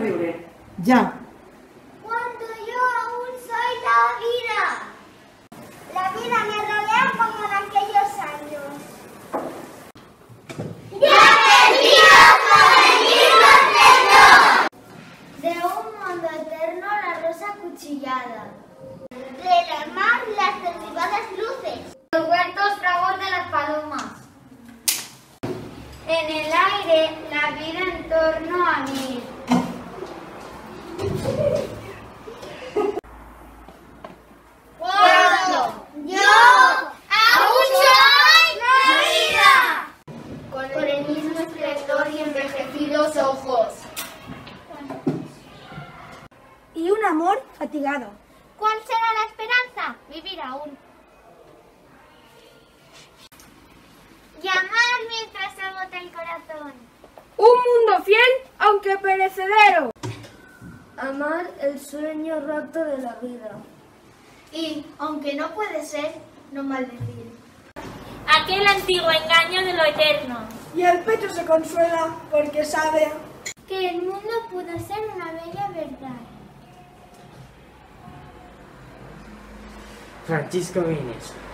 riure. Ya. Cuando yo aún soy la vida. La vida me rodea como en aquellos años. ¡Ya perdidos por el mismo esplendor! De un mundo eterno la rosa cuchillada. De la mar las derribadas luces. Los huertos fragos de las palomas. En el aire la vida en torno a mí. Cuando yo aún soy la vida. Con el mismo esplendor y envejecidos ojos. Y un amor fatigado. ¿Cuál será la esperanza? Vivir aún. Llamar mientras se agota el corazón. Un mundo fiel, aunque perecedero. Amar el sueño roto de la vida. Y, aunque no puede ser, no maldecir. Aquel antiguo engaño de lo eterno. Y el pecho se consuela porque sabe Que el mundo pudo ser una bella verdad. Francisco Vines.